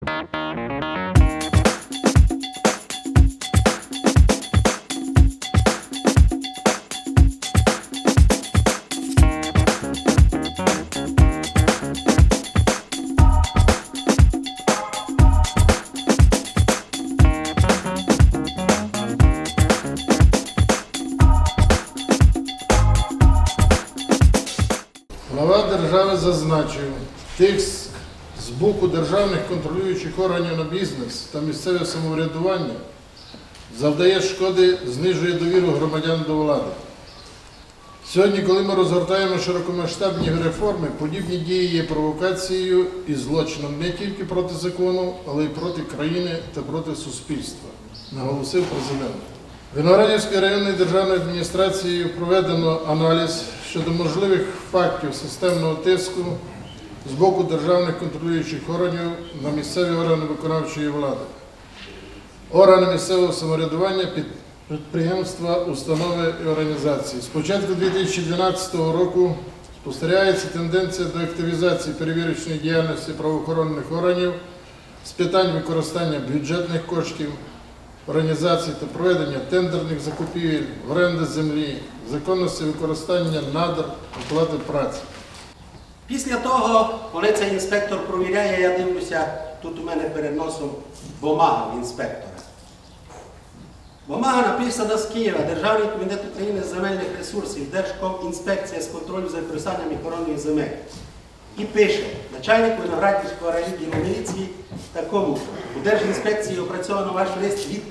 Глава держави зазначив, тиск з боку державних контролюючих органів на бізнес та місцеве самоврядування завдає шкоди, знижує довіру громадян до влади. Сьогодні, коли ми розгортаємо широкомасштабні реформи, подібні дії є провокацією і злочином не тільки проти закону, але й проти країни та проти суспільства, наголосив президент. Виноградівською районною державною адміністрацією проведено аналіз щодо можливих фактів системного тиску з боку державних контролюючих органів на місцеві органи виконавчої влади, органи місцевого самоврядування, підприємства, установи і організації. З початку 2012 року спостерігається тенденція до активізації перевірочної діяльності правоохоронних органів з питань використання бюджетних коштів, організації та проведення тендерних закупівель, оренди землі, законності використання надр, оплати праці. Після того, коли цей інспектор провіряє, я дивлюся, тут у мене перед носом бумага інспектора. Бумага написана з Києва, Державний комітет України з земельних ресурсів, Держкомінспекція з контролю за використанням охорони земель. І пише, начальник Виноградівського райвідділу міліції такому. У Держінспекції опрацьовано ваш лист від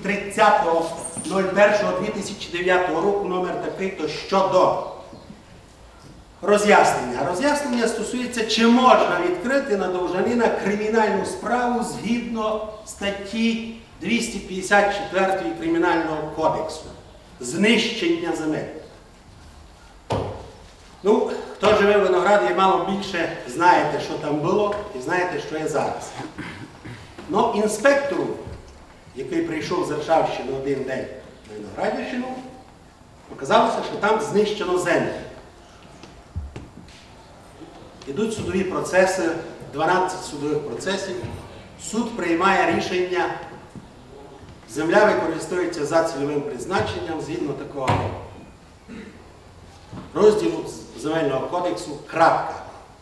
30.01.2009 року, номер такий-то щодо роз'яснення. Роз'яснення стосується, чи можна відкрити на Довжанина кримінальну справу згідно статті 254 Кримінального кодексу. Знищення земель. Ну, хто живе в Винограді, мало більше знаєте, що там було, і знаєте, що є зараз. Но інспектору, який прийшов з Ршавщини один день на Виноградівщину, показалося, що там знищено землю. Ідуть судові процеси, 12 судових процесів. Суд приймає рішення, земля використовується за цільовим призначенням згідно такого розділу Земельного кодексу, крапка.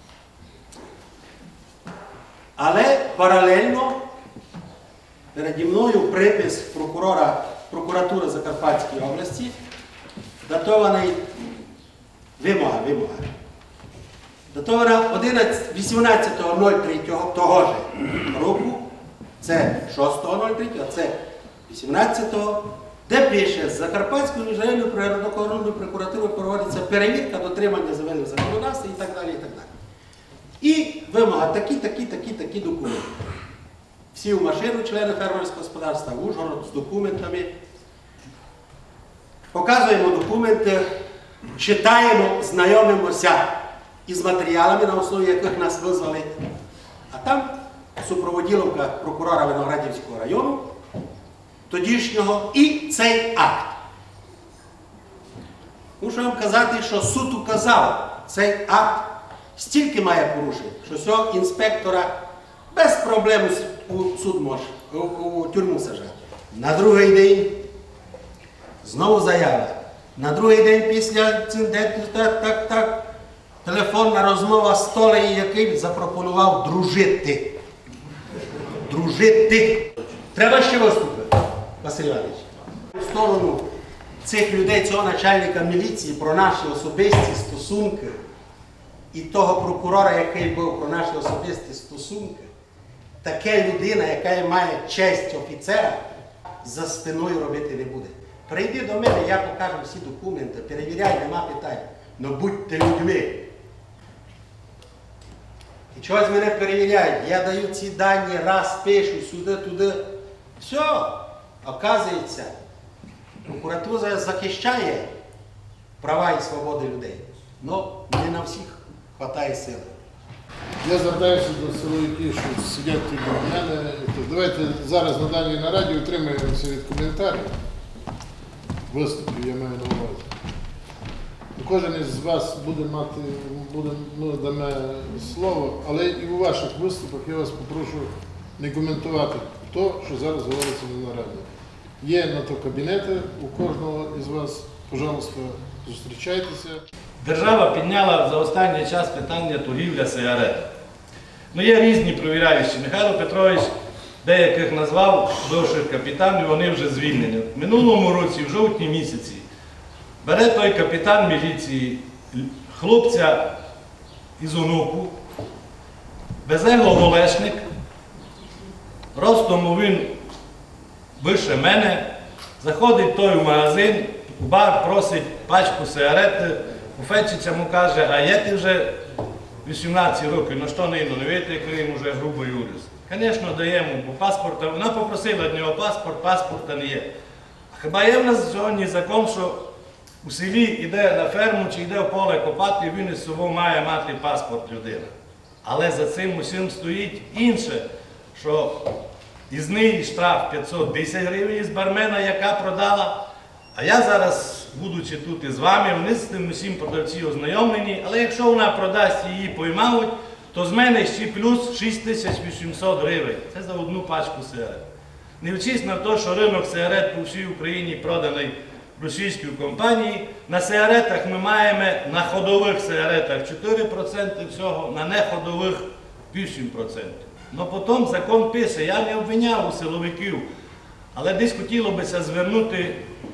Але паралельно переді мною припис прокуратури Закарпатської області, датований вимога. Датована 18.03 того ж року, це 6.03, а це 18-го, де пише, з Закарпатською міжрайонною природоохоронною прокуратурою проводиться перевірка дотримання земельного законодавства і так далі, і так далі. І вимога такі документи. Всі в машину, члени фермерського господарства, в Ужгород з документами. Показуємо документи, читаємо, знайомимося із матеріалами, на основі яких нас визвали. А там супроводіловка прокурора Виноградівського району, тодішнього, і цей акт. Мушу вам казати, що суд указав, цей акт стільки має порушень, що цього інспектора без проблем у суд може, у тюрму сажати. На другий день знову заява. На другий день після інциденту телефонна розмова з Толею, який запропонував дружити. Дружити. Треба ще виступити, Василь Іванович. В сторону цих людей, цього начальника міліції, про наші особисті стосунки і того прокурора, який був, про наші особисті стосунки, така людина, яка має честь офіцера, за спиною робити не буде. Прийди до мене, я покажу всі документи, перевіряй, нема питань. Но будьте людьми. І чогось мене перевіряють. Я даю ці дані, раз пишу, сюди, туди. Все, оказується, прокуратура захищає права і свободи людей. Но не на всіх вистачає сили. Я звертаюся до силовиків, що сидять тут до мене. Давайте зараз на даній нараді утримуємося від коментарів. Виступів я маю на увазі. Кожен із вас буде даме слово, але і у ваших виступах я вас попрошу не коментувати те, що зараз говориться на нараді. Є на то кабінети у кожного із вас. Пожалуйста, зустрічайтеся. Держава підняла за останній час питання торгівля сигаретами. Ну, є різні провіряючі. Михайло Петрович деяких назвав бивших капітанів, вони вже звільнені. В минулому році, в жовтні місяці, бере той капітан міліції хлопця із онуку, везе Голешник, ростом він вище мене, заходить той в магазин, у бар просить пачку сигарети, буфетчиця йому каже, а є ти вже 18 років, ну що не видите, як він вже грубо юрист. Звісно, даємо, бо паспорта, вона попросила від нього паспорт, паспорта не є. Хіба є в нас сьогодні закон, що у селі йде на ферму чи йде в поле копати, і він із собою має мати паспорт людина. Але за цим усім стоїть інше, що із неї штраф 510 гривень із бармена, яка продала. А я зараз, будучи тут із вами, вони з тим усім продавці ознайомлені, але якщо вона продасть і її поймають, то з мене ще плюс 6800 гривень. Це за одну пачку сигарет. Не вчись на те, що ринок сигарет по всій Україні проданий російською компанією. На сигаретах ми маємо, на ходових сигаретах 4% всього, на неходових 8%. Но потім закон пише, я не обвиняв у силовиків, але десь хотіло би звернути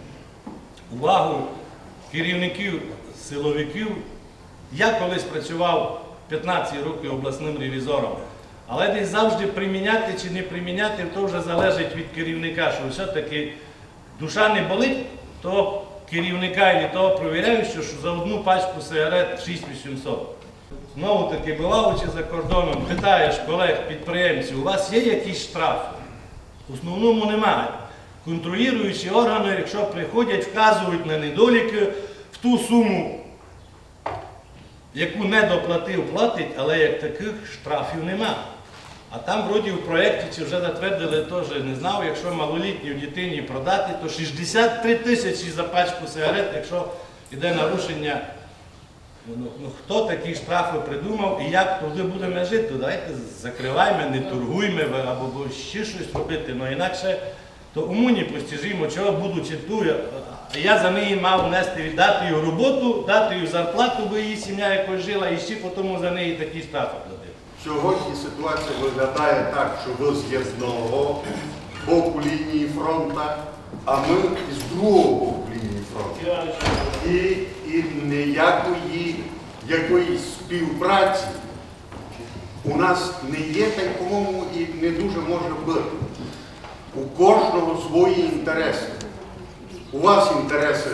увагу керівників силовиків. Я колись працював 15 років обласним ревізором, але десь завжди приміняти чи не приміняти, то вже залежить від керівника, що все-таки душа не болить, то керівника і того провіряючого, що за одну пачку сигарет 6800. Знову таки, буваючи за кордоном, питаєш колег, підприємців, у вас є якісь штрафи? В основному немає. Контролюючі органи, якщо приходять, вказують на недоліки, в ту суму, яку не доплатив, платить, але як таких штрафів нема. А там, вроді, в проєкті, чи вже затвердили, теж не знав, якщо малолітній дитині продати, то 63 тисячі за пачку сигарет, якщо йде нарушення. Ну, хто такі штрафи придумав і як туди будемо жити? Давайте закриваємо, не торгуємо або ще щось робити, але інакше то уму не постижимо, чого будучи тут, а я за неї мав нести, віддати їй роботу, дати їй зарплату, бо її сім'я якось жила, і ще потім за неї такі штрафи платив. Сьогодні ситуація виглядає так, що ви з одного боку лінії фронту, а ми з другого боку лінії фронту. І ніякої якоїсь співпраці у нас не є, та й, по-моєму, і не дуже може бути. У кожного свої інтереси. У вас інтереси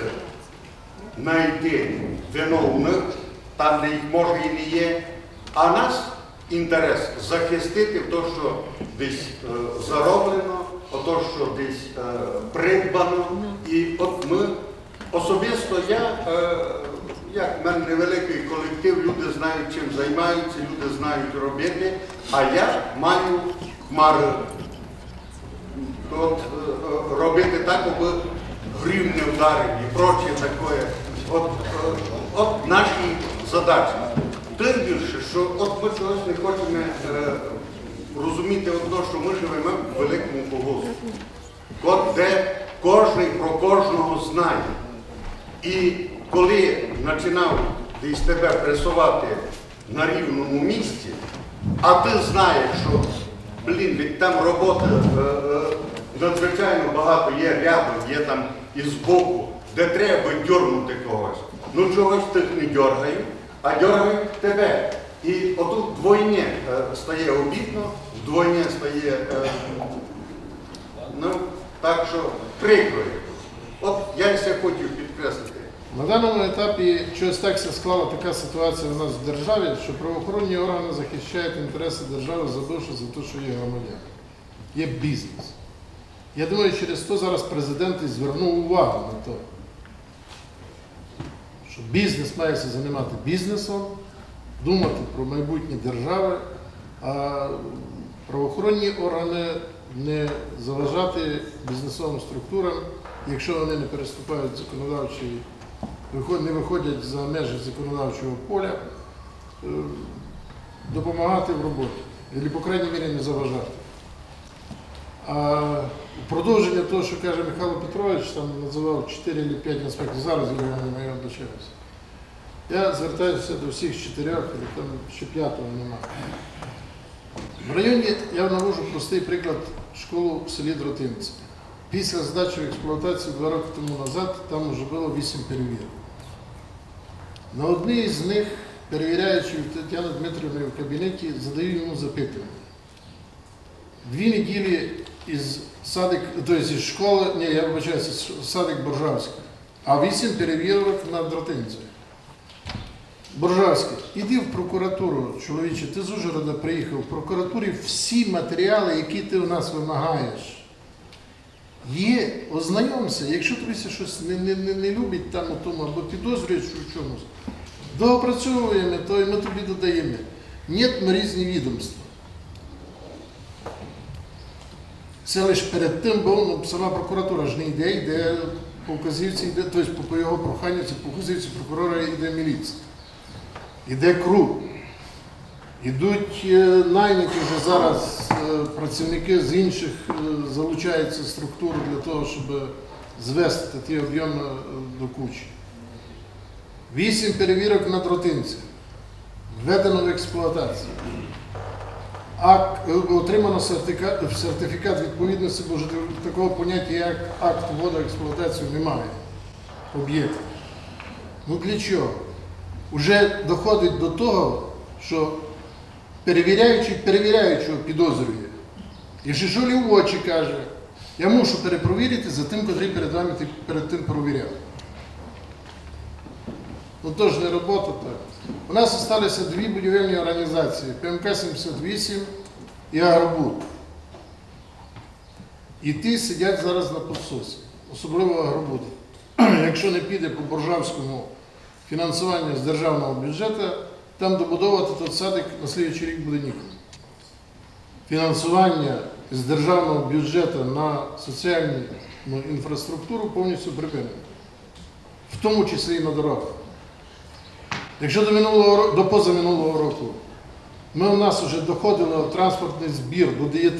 знайти виновних, там де їх може і не є, а нас інтерес захистити те, що десь зароблено, те, що десь придбано. І от ми, особисто як в мене невеликий колектив, люди знають, чим займаються, люди знають робити, а я маю хмари. От, робити так, аби грім не вдарив і проче таке. От наші задачі. Тим більше, що от ми чогось не хочемо розуміти одно, що ми живемо в великому колгоспі, де кожен про кожного знає. І коли починав десь тебе пресувати на рівному місці, а ти знаєш, що від там роботи надзвичайно багато є рядом, є там і збоку, де треба дьорнути когось. Ну чогось тих не дьоргають, а дьоргають тебе. І отут вдвойне стає обідно, вдвойне стає, ну, так що прикро. От я ще хотів підкреслити. На даному етапі чогось так склала така ситуація у нас в державі, що правоохоронні органи захищають інтереси держави за душу, за те, що є громадяни. Є бізнес. Я думаю, через то зараз президент і звернув увагу на те, що бізнес має займати бізнесом, думати про майбутнє держави, а правоохоронні органи не заважати бізнесовим структурам, якщо вони не переступають законодавчі, не виходять за межі законодавчого поля, допомагати в роботі, або, по крайній мірі, не заважати. А продовження того, що каже Михайло Петрович, там називав 4 чи 5 інспекторів, зараз я обучаюся. Я звертаюся до всіх 4, там ще 5-го немає. В районі я навожу простий приклад школу в селі Дротинці. Після здачі в експлуатацію 2 роки тому назад там вже було 8 перевірок. На одній з них, перевіряючи Тетяну Дмитрівну в кабінеті, задаю йому запитання. 2 неділі із школи, я вибачаюся, садик Боржавський, а 8 перевірок на Дротинці. Боржавський, іди в прокуратуру, чоловіче, ти з Ужгорода приїхав, в прокуратурі всі матеріали, які ти у нас вимагаєш, є, ознайомся, якщо тобі щось не любить там у тому, або підозрюєш в чомусь, доопрацьовуємо, то і ми тобі додаємо. Ні, ми різні відомства. Це лише перед тим, бо сама прокуратура ж не йде по вказівці, тобто по його проханню, це по вказівці прокурора йде міліція. Іде КРУ. Ідуть найняті вже зараз працівники з інших, залучаються структури для того, щоб звести ті об'єми до кучі. 8 перевірок на Дротинці. Введено в експлуатацію. Отримано сертифікат відповідності, бо вже такого поняття, як акт вводу в експлуатацію, немає об'єктів. Ну для чого? Уже доходить до того, що перевіряючого підозрює. І Жижулі в очі каже, я мушу перепровірити за тим, котрий перед вами перед тим провіряв. Ну то ж не робота так. У нас залишилися 2 будівельні організації, ПМК-78 і Агробуд. І ті сидять зараз на підсосі, особливо Агробуд. Якщо не піде по Боржавському фінансування з державного бюджету, там добудовувати той садик на слідчий рік буде ніколи. Фінансування з державного бюджету на соціальну інфраструктуру повністю припинено. В тому числі і на дорогах. Якщо до позаминулого року у нас вже доходило транспортний збір до 9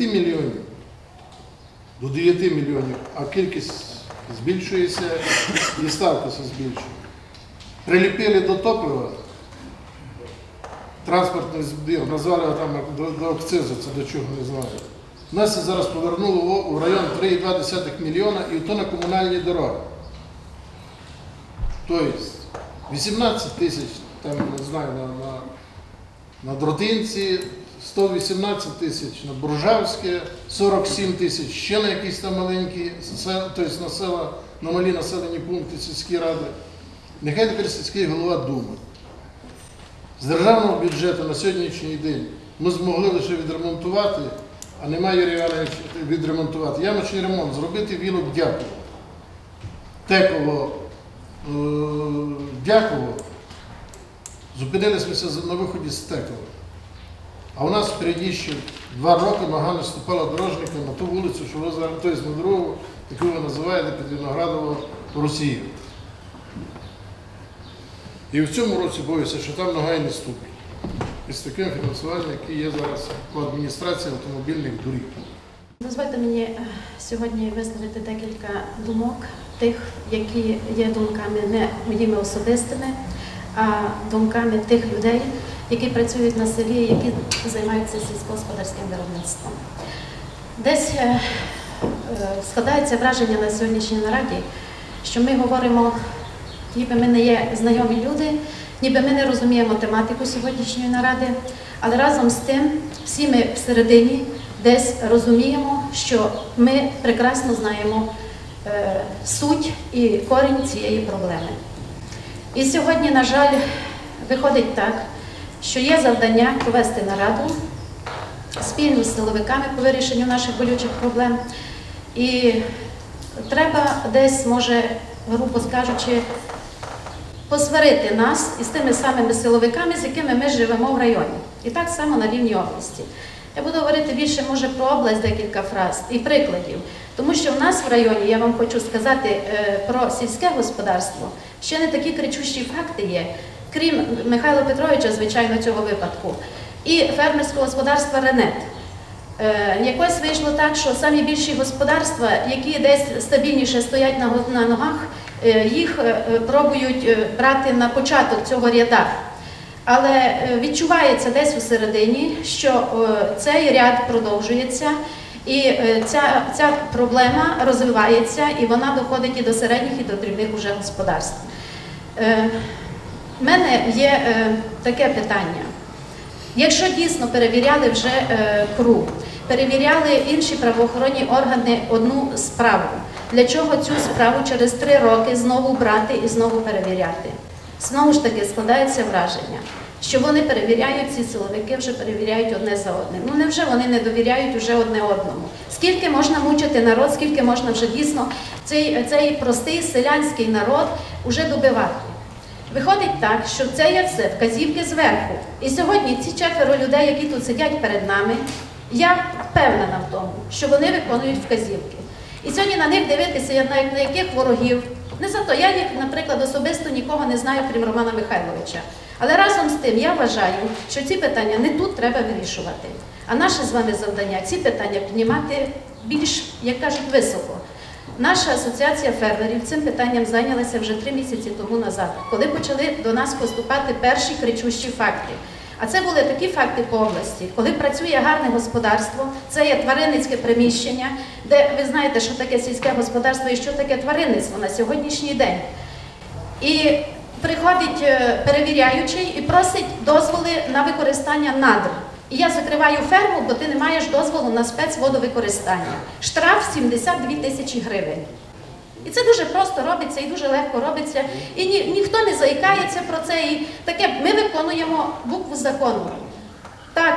мільйонів, а кількість збільшується і ставка збільшує. Приліпили до топлива транспортний збір, назвали його там до акцизу, це до чого не знаю. Нас це зараз повернуло у район 3,2 мільйона і то на комунальні дороги. Тобто 18 тисяч, там, не знаю, на Дротинці, 118 тисяч на Боржавське, 47 тисяч ще на якісь там маленькі, тобто на малі населені пункти сільські ради. Нехай тепер сільський голова думає. З державного бюджету на сьогоднішній день ми змогли лише відремонтувати, а немає Юрія Івановича відремонтувати. Ямочний ремонт, зробити вілок Дяково. Теково, Дяково. Зупинилися на виході з Теково. А у нас впереді ще 2 роки нога не ступала дорожника на ту вулицю, що ви зараз, тобто на дорогу, яку ви називаєте під Виноградово Росію. І в цьому році боюся, що там нога і не ступить. Із таким фінансуванням, яке є зараз по адміністрації автомобільних доріг. Дозвольте мені сьогодні висловити декілька думок, тих, які є думками не моїми особистими, а думками тих людей, які працюють на селі, які займаються сільськогосподарським виробництвом. Десь складається враження на сьогоднішній нараді, що ми говоримо, ніби ми не є знайомі люди, ніби ми не розуміємо тематику сьогоднішньої наради, але разом з тим всі ми всередині десь розуміємо, що ми прекрасно знаємо суть і корінь цієї проблеми. І сьогодні, на жаль, виходить так, що є завдання провести нараду спільно з силовиками по вирішенню наших болючих проблем. І треба десь, може, грубо скажучи, посварити нас із тими самими силовиками, з якими ми живемо в районі. І так само на рівні області. Я буду говорити більше, може, про область декілька фраз і прикладів. Тому що в нас в районі, я вам хочу сказати про сільське господарство, ще не такі кричущі факти є, крім Михайла Петровича, звичайно, цього випадку, і фермерського господарства «Ренет». Якось вийшло так, що самі більші господарства, які десь стабільніше стоять на ногах, їх пробують брати на початок цього ряда. Але відчувається десь у середині, що цей ряд продовжується, і ця проблема розвивається, і вона доходить і до середніх, і до дрібних уже господарств. У мене є таке питання. Якщо дійсно перевіряли вже КРУ, перевіряли інші правоохоронні органи одну справу, для чого цю справу через 3 роки знову брати і знову перевіряти? Знову ж таки складається враження, що вони перевіряють, ці силовики вже перевіряють одне за одним. Ну невже вони не довіряють уже одне одному? Скільки можна мучити народ, скільки можна вже дійсно цей простий селянський народ уже добивати? Виходить так, що це є все вказівки зверху. І сьогодні ці 4 людей, які тут сидять перед нами, я впевнена в тому, що вони виконують вказівки. І сьогодні на них дивитися, як на яких ворогів. Не за то, я їх, наприклад, особисто нікого не знаю, крім Романа Михайловича. Але разом з тим я вважаю, що ці питання не тут треба вирішувати. А наше з вами завдання ці питання піднімати більш, як кажуть, високо. Наша асоціація фермерів цим питанням зайнялася вже 3 місяці тому назад, коли почали до нас поступати перші кричущі факти. А це були такі факти по області, коли працює гарне господарство, це є тваринницьке приміщення, де ви знаєте, що таке сільське господарство і що таке тваринництво на сьогоднішній день. І приходить перевіряючий і просить дозволи на використання надр. І я закриваю ферму, бо ти не маєш дозволу на спецводовикористання. Штраф 72 тисячі гривень. І це дуже просто робиться і дуже легко робиться. І ніхто не заїкається про це. І таке, ми виконуємо букву закону. Так,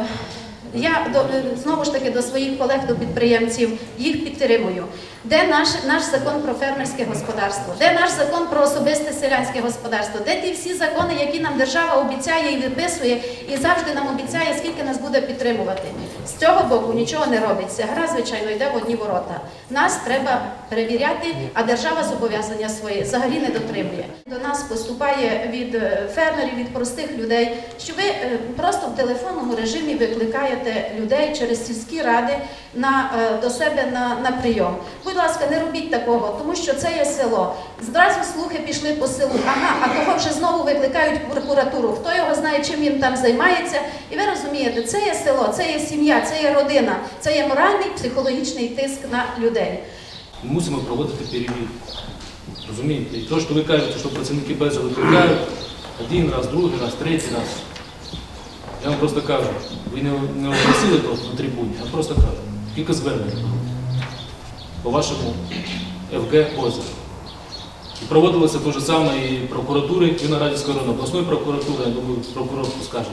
я знову ж таки до своїх колег, до підприємців, їх підтримую. Де наш закон про фермерське господарство? Де наш закон про особисте селянське господарство? Де ті всі закони, які нам держава обіцяє і виписує, і завжди нам обіцяє, скільки нас буде підтримувати? З цього боку нічого не робиться. Гра, звичайно, йде в одні ворота. Нас треба перевіряти, а держава зобов'язання свої взагалі не дотримує. До нас поступає від фермерів, від простих людей, що ви просто в телефонному режимі викликаєте людей через сільські ради до себе на прийом. Будь ласка, не робіть такого, тому що це є село. Зразу слухи пішли по селу. Ага, а того вже знову викликають в прокуратуру. Хто його знає, чим він там займається. І ви розумієте, це є село, це є сім'я, це є родина, це є моральний, психологічний тиск на людей. Ми мусимо проводити перевірку. Розумієте? І те, що ви кажете, що працівники БЕЗа викликають один раз, другий раз, третій раз. Я вам просто кажу, ви не оголосили то на трибуні, я просто кажу, кілька звернень по вашому ФГ озеру. І проводилося те ж саме і прокуратури Виноградівської району, обласної прокуратури, я думаю, прокурор скаже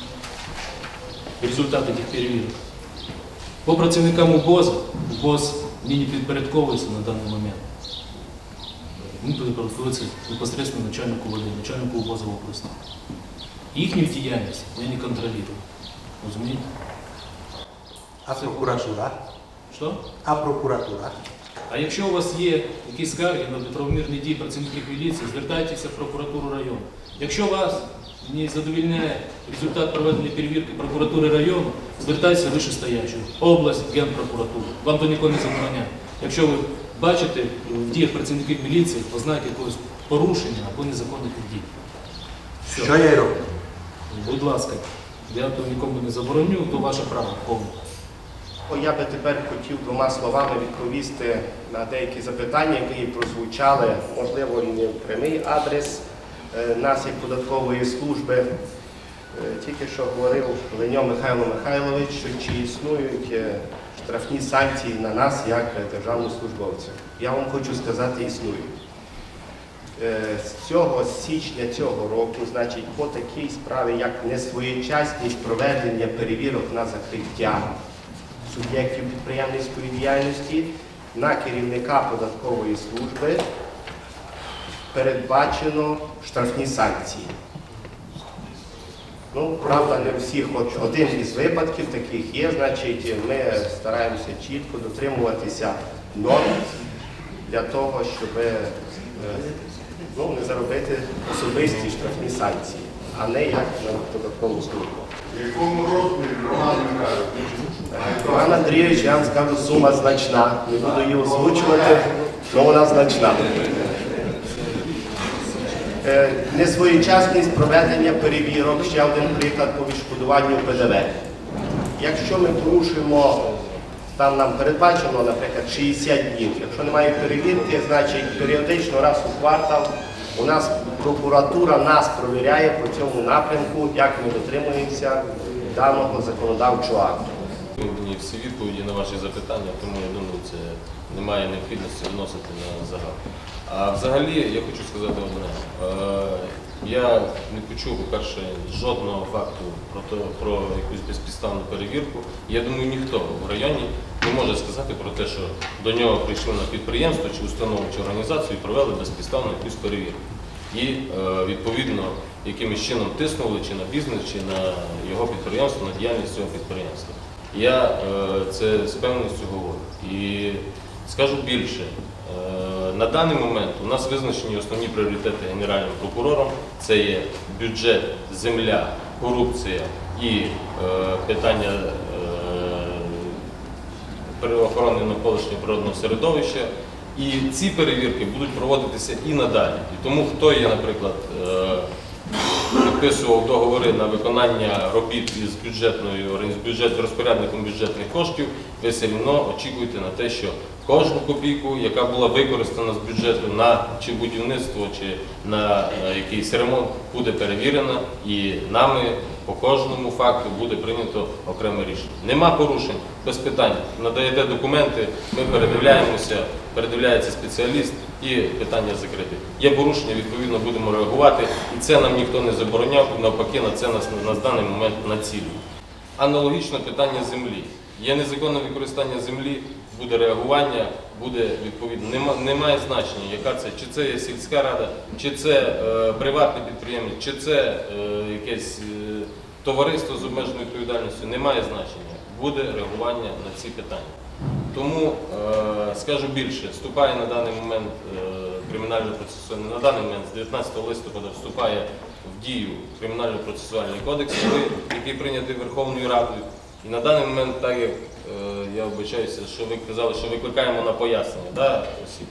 результати тих перевірок. По працівникам УБОЗу, УБОЗ мені підпорядковується на даний момент. Він підпорядковується непосредственно начальнику ВОД, начальнику УБОЗу в області. Їхню діяльність я не контролюю. Розумієте? А прокуратура? Що? А прокуратура? А якщо у вас є якісь скарги на неправомірні дії працівників міліції, звертайтеся в прокуратуру району. Якщо вас не задовільняє результат проведення перевірки прокуратури району, звертайтеся вищестоячу. Область, Генпрокуратуру. Вам то ніколи не забороняє. Якщо ви бачите в діях працівників міліції ознаки якогось порушення або незаконних дій. Все. Що я й роблю? Будь ласка, я то нікому не забороню, то ваше право повне. Я би тепер хотів 2 словами відповісти на деякі запитання, які прозвучали, можливо, і не в прямий адрес нас, як податкової служби. Тільки що говорив Леньо Михайло Михайлович, що чи існують штрафні санкції на нас, як державних службовців. Я вам хочу сказати, існують. З січня цього року, значить, по такій справі, як несвоєчасність проведення перевірок на закриття суб'єктів підприємницької діяльності, на керівника податкової служби передбачено штрафні санкції. Ну, правда, не всіх, один із випадків таких є, значить, ми стараємося чітко дотримуватися норм для того, щоб не заробити особисті штрафні санкції. а не як на податкову службу. В якому розмірі, Роман Михайлович? Роман Андрійович, я вам скажу, сума значна. Не буду її озвучувати, але вона значна. Несвоєчасність проведення перевірок, ще один приклад по відшкодуванню ПДВ. Якщо ми порушимо, там нам передбачено, наприклад, 60 днів. Якщо немає перевірки, значить періодично раз у квартал у нас прокуратура нас провіряє по цьому напрямку, як ми дотримуємося даного законодавчого акту. Мені всі відповіді на ваші запитання, тому я думаю, це немає необхідності вносити на загал. А взагалі я хочу сказати одне. Я не почув, по-перше, жодного факту про якусь безпідставну перевірку. Я думаю, ніхто в районі не може сказати про те, що до нього прийшли на підприємство чи установу чи організацію і провели безпідставну якусь перевірку. І, відповідно, якимось чином тиснули чи на бізнес, чи на його підприємство, на діяльність цього підприємства. Я це з певністю говорю. І скажу більше, на даний момент у нас визначені основні пріоритети Генеральним прокурором. Це є бюджет, земля, корупція і питання охорони навколишнього природного середовища. І ці перевірки будуть проводитися і надалі. І тому хто є, наприклад, підписував договори на виконання робіт із розпорядником бюджетних коштів, ви все одно очікуєте на те, що кожну копійку, яка була використана з бюджету на чи будівництво, чи на якийсь ремонт, буде перевірена і нами по кожному факту буде прийнято окреме рішення. Нема порушень, без питань. Надаєте документи, ми передивляємося, передивляється спеціаліст і питання закрите. Є порушення, відповідно будемо реагувати, і це нам ніхто не забороняв, навпаки, на це нас на даний момент націлює. Аналогічно питання землі. Є незаконне використання землі, буде реагування, буде відповідно. Немає значення, яка це, чи це є сільська рада, чи це приватний підприємець, чи це якесь товариство з обмеженою відповідальністю, немає значення. Буде реагування на ці питання. Тому, скажу більше, вступає на даний момент кримінально-процесуальний, на даний момент з 19 листопада вступає в дію Кримінально-процесуальний кодекс, який прийнятий Верховною Радою. І на даний момент, так як я вибачаюся, що ви казали, що викликаємо на пояснення, да, осіб,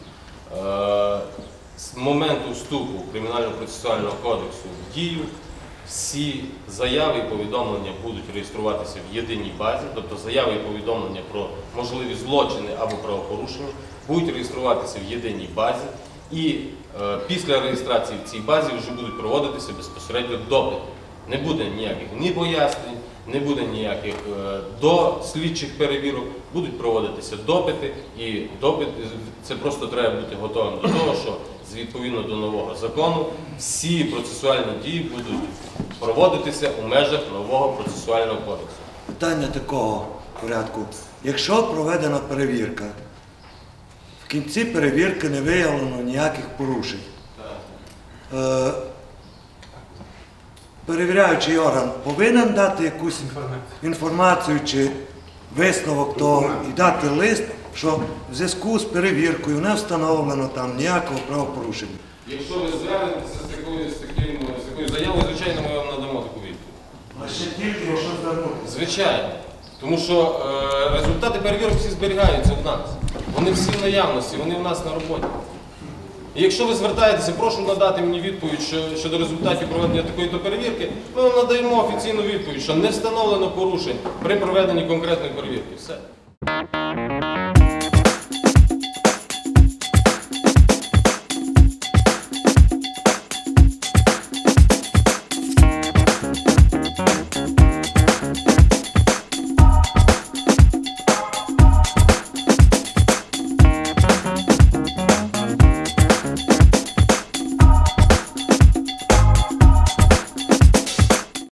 з моменту вступу Кримінально-процесуального кодексу в дію всі заяви і повідомлення будуть реєструватися в єдиній базі, тобто заяви і повідомлення про можливі злочини або правопорушення будуть реєструватися в єдиній базі, і після реєстрації в цій базі вже будуть проводитися безпосередньо допити. Не буде ніяких ні пояснень, не буде ніяких дослідчих перевірок, будуть проводитися допити, і допит, це просто треба бути готовим до того, що відповідно до нового закону всі процесуальні дії будуть проводитися у межах нового процесуального кодексу. Питання такого порядку. Якщо проведена перевірка, в кінці перевірки не виявлено ніяких порушень, перевіряючий орган повинен дати якусь інформацію чи висновок того і дати лист, що в зв'язку з перевіркою не встановлено там ніякого правопорушення. Якщо ви звернетеся з такою заявою, звичайно, ми вам надамо таку відповідь. А ще тільки, якщо звернутися. Звичайно. Тому що результати перевірок всі зберігаються в нас. Вони всі в наявності, вони в нас на роботі. І якщо ви звертаєтеся, прошу надати мені відповідь щодо результатів проведення такої-то перевірки, ми вам надаємо офіційну відповідь, що не встановлено порушень при проведенні конкретної перевірки. Все.